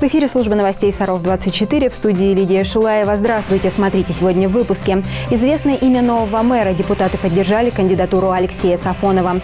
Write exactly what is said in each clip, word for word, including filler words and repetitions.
В эфире служба новостей Саров двадцать четыре, в студии Лидия Шулаева. Здравствуйте, смотрите сегодня в выпуске. Известное имя нового мэра. Депутаты поддержали кандидатуру Алексея Сафонова.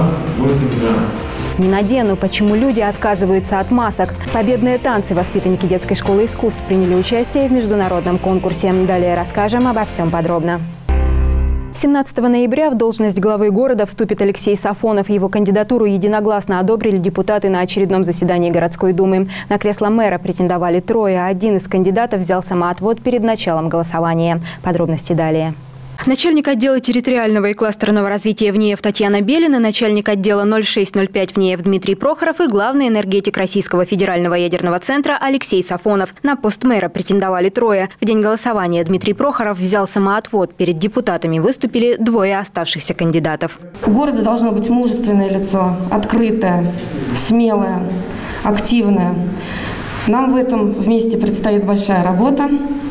Не надену, почему люди отказываются от масок. Победные танцы. Воспитанники детской школы искусств приняли участие в международном конкурсе. Далее расскажем обо всем подробно. семнадцатого ноября в должность главы города вступит Алексей Сафонов. Его кандидатуру единогласно одобрили депутаты на очередном заседании городской думы. На кресло мэра претендовали трое. Один из кандидатов взял самоотвод перед началом голосования. Подробности далее. Начальник отдела территориального и кластерного развития ВНИЭФ Татьяна Белина, начальник отдела ноль шесть ноль пять ВНИЭФ Дмитрий Прохоров и главный энергетик Российского федерального ядерного центра Алексей Сафонов. На пост мэра претендовали трое. В день голосования Дмитрий Прохоров взял самоотвод. Перед депутатами выступили двое оставшихся кандидатов. У города должно быть мужественное лицо, открытое, смелое, активное. Нам в этом вместе предстоит большая работа.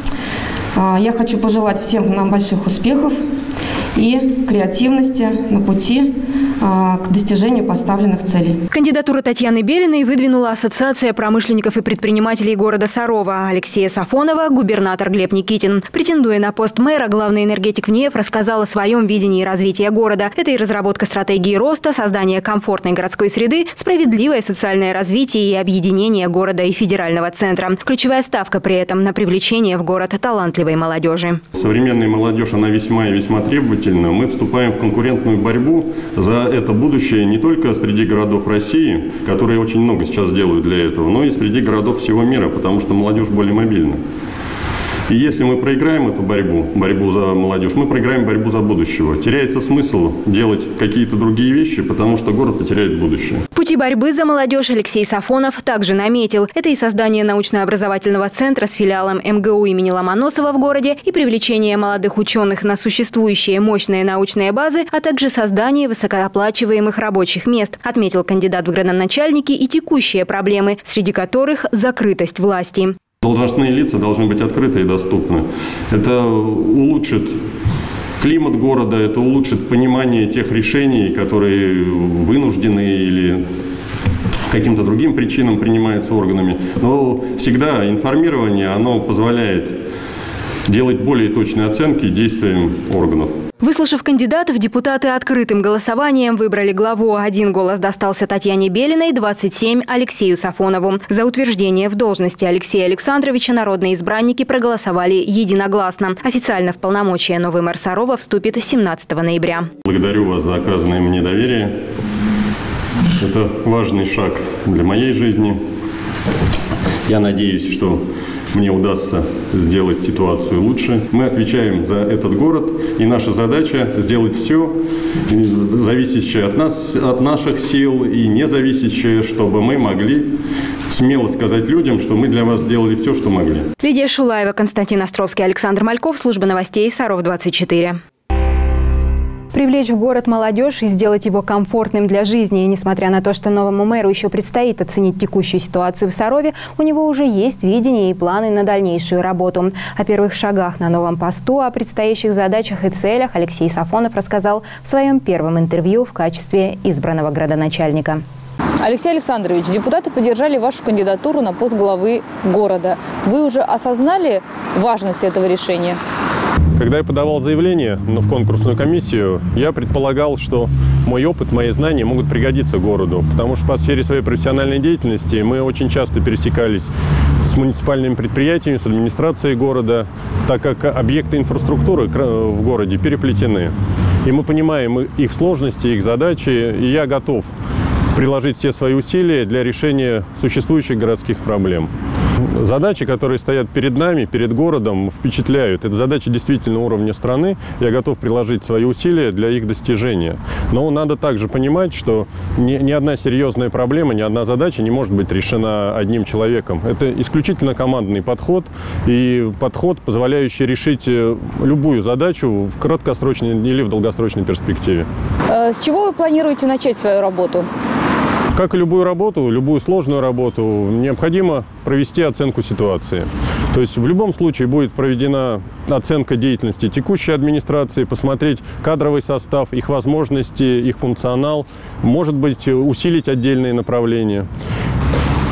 Я хочу пожелать всем нам больших успехов и креативности на пути к достижению поставленных целей. Кандидатуру Татьяны Белиной выдвинула Ассоциация промышленников и предпринимателей города Сарова. Алексея Сафонова – губернатор Глеб Никитин. Претендуя на пост мэра, главный энергетик ВНИЭФ рассказал о своем видении развития города. Это и разработка стратегии роста, создание комфортной городской среды, справедливое социальное развитие и объединение города и федерального центра. Ключевая ставка при этом на привлечение в город талантливой молодежи. Современная молодежь, она весьма и весьма требовательна. Мы вступаем в конкурентную борьбу за это будущее не только среди городов России, которые очень много сейчас делают для этого, но и среди городов всего мира, потому что молодежь более мобильна. И если мы проиграем эту борьбу, борьбу за молодежь, мы проиграем борьбу за будущего. Теряется смысл делать какие-то другие вещи, потому что город потеряет будущее. Пути борьбы за молодежь Алексей Сафонов также наметил. Это и создание научно-образовательного центра с филиалом эм гэ у имени Ломоносова в городе, и привлечение молодых ученых на существующие мощные научные базы, а также создание высокооплачиваемых рабочих мест, отметил кандидат в градоначальники и текущие проблемы, среди которых закрытость власти. Должностные лица должны быть открыты и доступны. Это улучшит климат города, это улучшит понимание тех решений, которые вынуждены или каким-то другим причинам принимаются органами. Но всегда информирование, оно позволяет делать более точные оценки действиям органов. Выслушав кандидатов, депутаты открытым голосованием выбрали главу. Один голос достался Татьяне Белиной, двадцать семь – Алексею Сафонову. За утверждение в должности Алексея Александровича народные избранники проголосовали единогласно. Официально в полномочия новый мэр Сарова вступит семнадцатого ноября. Благодарю вас за оказанное мне доверие. Это важный шаг для моей жизни. Я надеюсь, что мне удастся сделать ситуацию лучше. Мы отвечаем за этот город, и наша задача сделать все, зависящее от нас, от наших сил и не зависящее, чтобы мы могли смело сказать людям, что мы для вас сделали все, что могли. Лидия Шулаева, Константин Островский, Александр Мальков, служба новостей Саров двадцать четыре. Привлечь в город молодежь и сделать его комфортным для жизни. И несмотря на то, что новому мэру еще предстоит оценить текущую ситуацию в Сарове, у него уже есть видение и планы на дальнейшую работу. О первых шагах на новом посту, о предстоящих задачах и целях Алексей Сафонов рассказал в своем первом интервью в качестве избранного градоначальника. Алексей Александрович, депутаты поддержали вашу кандидатуру на пост главы города. Вы уже осознали важность этого решения? Когда я подавал заявление в конкурсную комиссию, я предполагал, что мой опыт, мои знания могут пригодиться городу. Потому что по сфере своей профессиональной деятельности мы очень часто пересекались с муниципальными предприятиями, с администрацией города, так как объекты инфраструктуры в городе переплетены. И мы понимаем их сложности, их задачи, и я готов приложить все свои усилия для решения существующих городских проблем. Задачи, которые стоят перед нами, перед городом, впечатляют. Это задачи действительно уровня страны. Я готов приложить свои усилия для их достижения. Но надо также понимать, что ни, ни одна серьезная проблема, ни одна задача не может быть решена одним человеком. Это исключительно командный подход и подход, позволяющий решить любую задачу в краткосрочной или в долгосрочной перспективе. С чего вы планируете начать свою работу? Как и любую работу, любую сложную работу, необходимо провести оценку ситуации. То есть в любом случае будет проведена оценка деятельности текущей администрации, посмотреть кадровый состав, их возможности, их функционал, может быть, усилить отдельные направления.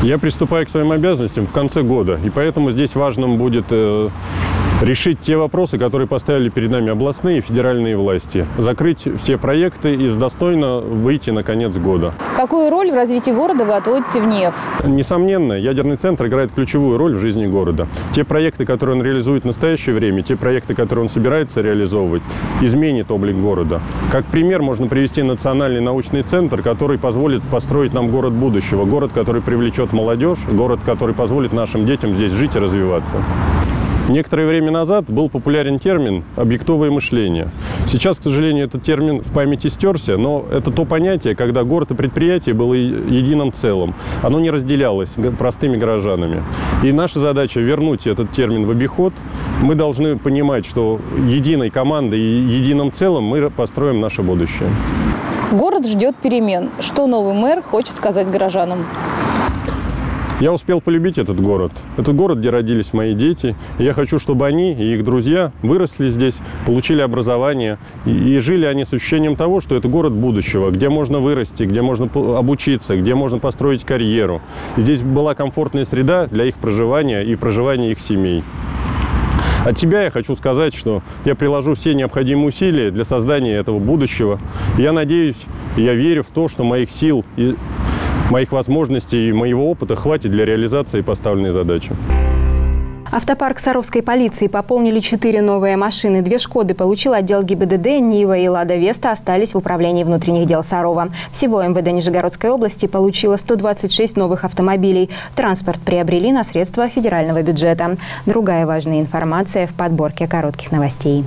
Я приступаю к своим обязанностям в конце года, и поэтому здесь важным будет э, решить те вопросы, которые поставили перед нами областные и федеральные власти, закрыть все проекты и достойно выйти на конец года. Какую роль в развитии города вы отводите в НИЭФ? Несомненно, ядерный центр играет ключевую роль в жизни города. Те проекты, которые он реализует в настоящее время, те проекты, которые он собирается реализовывать, изменят облик города. Как пример можно привести национальный научный центр, который позволит построить нам город будущего, город, который привлечет молодежь, город, который позволит нашим детям здесь жить и развиваться. Некоторое время назад был популярен термин «объектовое мышление». Сейчас, к сожалению, этот термин в памяти стерся, но это то понятие, когда город и предприятие было единым целым. Оно не разделялось простыми горожанами. И наша задача – вернуть этот термин в обиход. Мы должны понимать, что единой командой и единым целым мы построим наше будущее. Город ждет перемен. Что новый мэр хочет сказать горожанам? Я успел полюбить этот город. Этот город, где родились мои дети. И я хочу, чтобы они и их друзья выросли здесь, получили образование. И, и жили они с ощущением того, что это город будущего, где можно вырасти, где можно обучиться, где можно построить карьеру. И здесь была комфортная среда для их проживания и проживания их семей. От себя я хочу сказать, что я приложу все необходимые усилия для создания этого будущего. И я надеюсь, я верю в то, что моих сил и моих возможностей и моего опыта хватит для реализации поставленной задачи. Автопарк Саровской полиции пополнили четыре новые машины. Две «Шкоды» получил отдел ГИБДД, «Нива» и «Лада Веста» остались в управлении внутренних дел Сарова. Всего МВД Нижегородской области получило сто двадцать шесть новых автомобилей. Транспорт приобрели на средства федерального бюджета. Другая важная информация в подборке коротких новостей.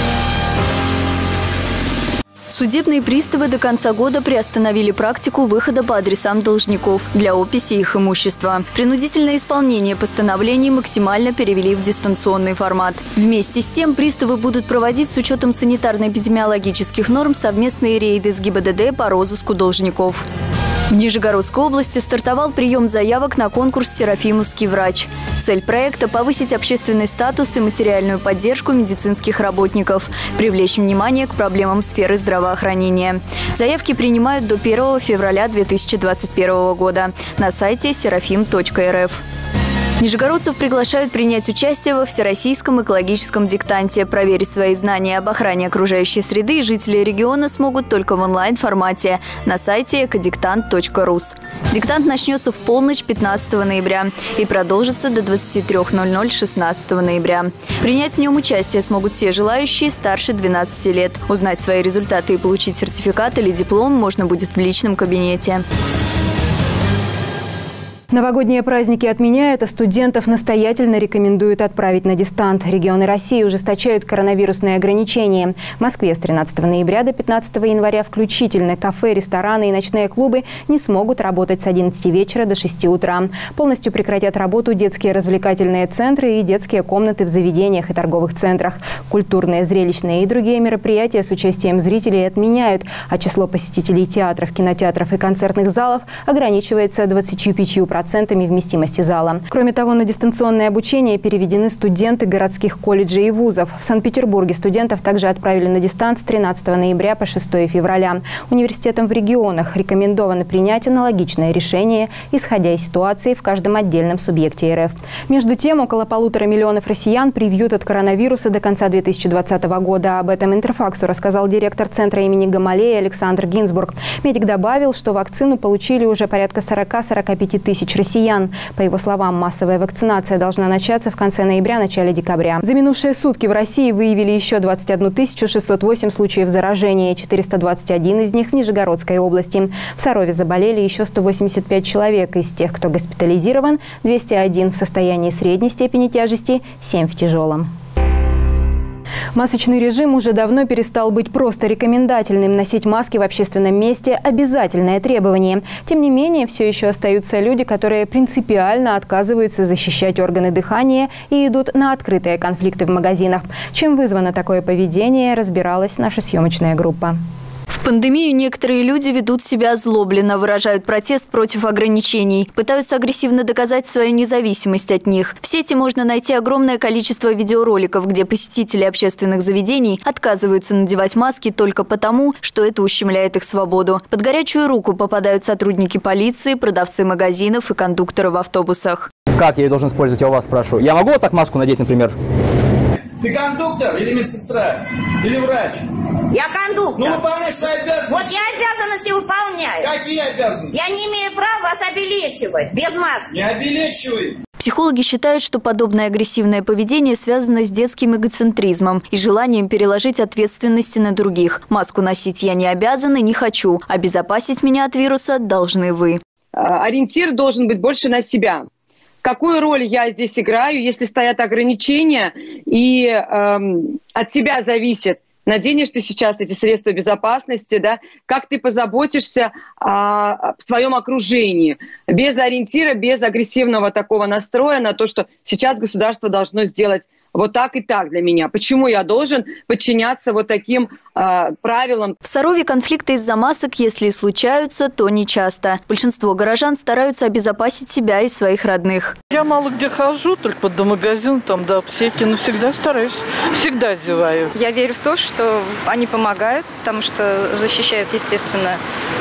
Судебные приставы до конца года приостановили практику выхода по адресам должников для описи их имущества. Принудительное исполнение постановлений максимально перевели в дистанционный формат. Вместе с тем приставы будут проводить с учетом санитарно-эпидемиологических норм совместные рейды с ГИБДД по розыску должников. В Нижегородской области стартовал прием заявок на конкурс «Серафимовский врач». Цель проекта – повысить общественный статус и материальную поддержку медицинских работников, привлечь внимание к проблемам сферы здравоохранения. Заявки принимают до первого февраля две тысячи двадцать первого года на сайте серафим точка эр эф. Нижегородцев приглашают принять участие во Всероссийском экологическом диктанте. Проверить свои знания об охране окружающей среды жители региона смогут только в онлайн-формате на сайте экодиктант точка рус. Диктант начнется в полночь пятнадцатого ноября и продолжится до двадцати трёх ноль-ноль шестнадцатого ноября. Принять в нем участие смогут все желающие старше двенадцати лет. Узнать свои результаты и получить сертификат или диплом можно будет в личном кабинете. Новогодние праздники отменяют, а студентов настоятельно рекомендуют отправить на дистант. Регионы России ужесточают коронавирусные ограничения. В Москве с тринадцатого ноября до пятнадцатого января включительно кафе, рестораны и ночные клубы не смогут работать с одиннадцати вечера до шести утра. Полностью прекратят работу детские развлекательные центры и детские комнаты в заведениях и торговых центрах. Культурные, зрелищные и другие мероприятия с участием зрителей отменяют, а число посетителей театров, кинотеатров и концертных залов ограничивается двадцатью пятью процентами. процентами вместимости зала. Кроме того, на дистанционное обучение переведены студенты городских колледжей и вузов. В Санкт-Петербурге студентов также отправили на дистант с тринадцатого ноября по шестого февраля. Университетам в регионах рекомендовано принять аналогичное решение, исходя из ситуации в каждом отдельном субъекте эр эф. Между тем, около полутора миллионов россиян привьют от коронавируса до конца две тысячи двадцатого года. Об этом Интерфаксу рассказал директор Центра имени Гамалея Александр Гинзбург. Медик добавил, что вакцину получили уже порядка сорока-сорока пяти тысяч россиян. По его словам, массовая вакцинация должна начаться в конце ноября – начале декабря. За минувшие сутки в России выявили еще двадцать одну тысячу шестьсот восемь случаев заражения, четыреста двадцать один из них в Нижегородской области. В Сарове заболели еще сто восемьдесят пять человек. Из тех, кто госпитализирован, двести один в состоянии средней степени тяжести, семь в тяжелом. Масочный режим уже давно перестал быть просто рекомендательным. Носить маски в общественном месте – обязательное требование. Тем не менее, все еще остаются люди, которые принципиально отказываются защищать органы дыхания и идут на открытые конфликты в магазинах. Чем вызвано такое поведение, разбиралась наша съемочная группа. В пандемию некоторые люди ведут себя озлобленно, выражают протест против ограничений, пытаются агрессивно доказать свою независимость от них. В сети можно найти огромное количество видеороликов, где посетители общественных заведений отказываются надевать маски только потому, что это ущемляет их свободу. Под горячую руку попадают сотрудники полиции, продавцы магазинов и кондукторы в автобусах. Как я ее должен использовать, я у вас спрашиваю. Я могу вот так маску надеть, например? Ты кондуктор или медсестра? Или врач? Я кондуктор. Ну, выполняй свои обязанности. Вот я обязанности выполняю. Какие обязанности? Я не имею права вас обелечивать без маски. Не обелечивай. Психологи считают, что подобное агрессивное поведение связано с детским эгоцентризмом и желанием переложить ответственности на других. Маску носить я не обязан и не хочу. Обезопасить меня от вируса должны вы. Ориентир должен быть больше на себя. Какую роль я здесь играю, если стоят ограничения, и эм, от тебя зависит, наденешь ты сейчас эти средства безопасности, да, как ты позаботишься о, о своем окружении, без ориентира, без агрессивного такого настроя на то, что сейчас государство должно сделать вот так и так для меня. Почему я должен подчиняться вот таким э, правилам? В Сарове конфликты из-за масок, если и случаются, то не часто. Большинство горожан стараются обезопасить себя и своих родных. Я мало где хожу, только до магазина, там, до аптеки, но всегда стараюсь, всегда одеваю. Я верю в то, что они помогают, потому что защищают, естественно,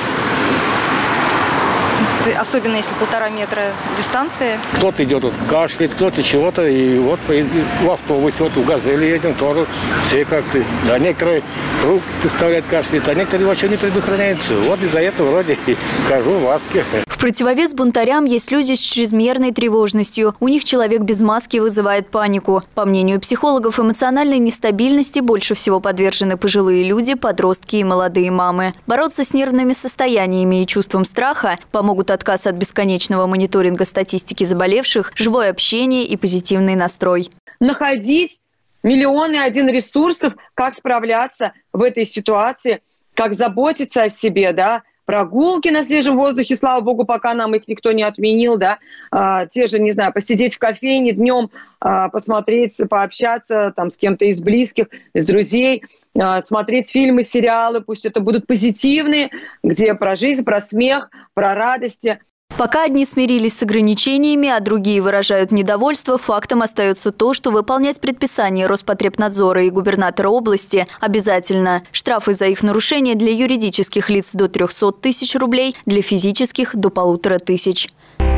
особенно если полтора метра дистанции. Кто-то идет, вот, кашляет, кто-то чего-то, и вот в автобусе, вот в «Газели» едем, тоже все как-то. А некоторые руки представляют, кашляют, а некоторые вообще не предохраняются. Вот из-за этого вроде и хожу в маске. В противовес бунтарям есть люди с чрезмерной тревожностью. У них человек без маски вызывает панику. По мнению психологов, эмоциональной нестабильности больше всего подвержены пожилые люди, подростки и молодые мамы. Бороться с нервными состояниями и чувством страха помогут отказ от бесконечного мониторинга статистики заболевших, живое общение и позитивный настрой. Находить миллионы один ресурсов, как справляться в этой ситуации, как заботиться о себе, да, прогулки на свежем воздухе, слава богу, пока нам их никто не отменил, да, а, те же, не знаю, посидеть в кофейне днем, а, посмотреть, пообщаться там с кем-то из близких, из друзей, а, смотреть фильмы, сериалы, пусть это будут позитивные, где про жизнь, про смех, про радости. Пока одни смирились с ограничениями, а другие выражают недовольство, фактом остается то, что выполнять предписания Роспотребнадзора и губернатора области обязательно. Штрафы за их нарушение для юридических лиц до трёхсот тысяч рублей, для физических – до полутора тысяч.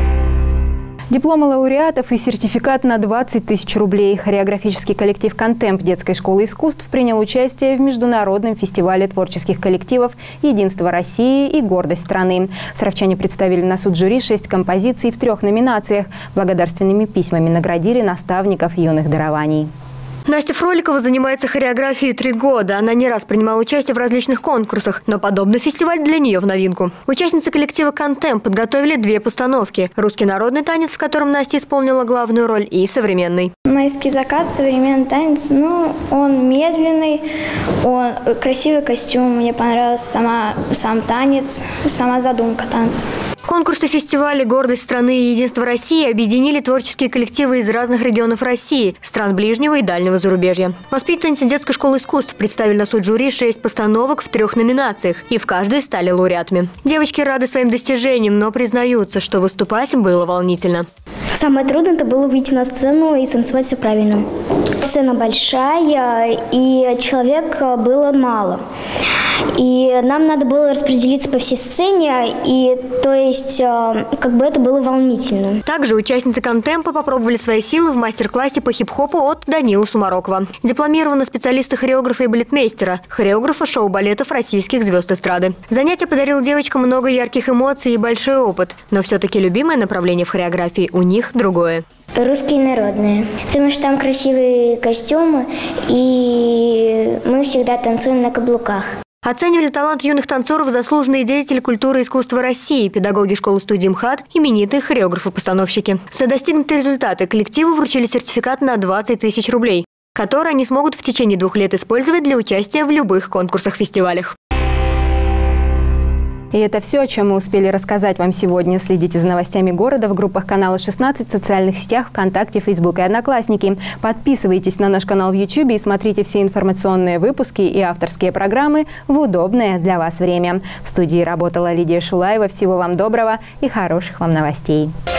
Дипломы лауреатов и сертификат на двадцать тысяч рублей. Хореографический коллектив «Контемп» детской школы искусств принял участие в международном фестивале творческих коллективов «Единство России» и «Гордость страны». Саровчане представили на суд жюри шесть композиций в трех номинациях. Благодарственными письмами наградили наставников юных дарований. Настя Фроликова занимается хореографией три года. Она не раз принимала участие в различных конкурсах, но подобный фестиваль для нее в новинку. Участницы коллектива «Контемп» подготовили две постановки. Русский народный танец, в котором Настя исполнила главную роль, и современный. «Майский закат», современный танец, ну, он медленный, он красивый костюм, мне понравился сама, сам танец, сама задумка танца. Конкурсы фестиваля «Гордость страны» и «Единство России» объединили творческие коллективы из разных регионов России, стран ближнего и дальнего зарубежья. Воспитанницы детской школы искусств представили на суд жюри шесть постановок в трех номинациях, и в каждой стали лауреатами. Девочки рады своим достижениям, но признаются, что выступать было волнительно. Самое трудное – это было выйти на сцену и танцевать все правильно. Сцена большая, и человек было мало. И нам надо было распределиться по всей сцене, и то есть как бы это было волнительно. Также участницы «Контемпа» попробовали свои силы в мастер-классе по хип-хопу от Данилы Сумарокова. Дипломированного специалиста-хореографа и балетмейстера, хореографа шоу-балетов российских звезд эстрады. Занятие подарило девочкам много ярких эмоций и большой опыт. Но все-таки любимое направление в хореографии у них другое. Русские народные, потому что там красивые костюмы, и мы всегда танцуем на каблуках. Оценивали талант юных танцоров заслуженные деятели культуры и искусства России, педагоги школы-студии МХАТ, именитые хореографы-постановщики. За достигнутые результаты коллективу вручили сертификат на двадцать тысяч рублей, который они смогут в течение двух лет использовать для участия в любых конкурсах-фестивалях. И это все, о чем мы успели рассказать вам сегодня. Следите за новостями города в группах канала шестнадцать, в социальных сетях ВКонтакте, Фейсбук и Одноклассники. Подписывайтесь на наш канал в Ютубе и смотрите все информационные выпуски и авторские программы в удобное для вас время. В студии работала Лидия Шулаева. Всего вам доброго и хороших вам новостей.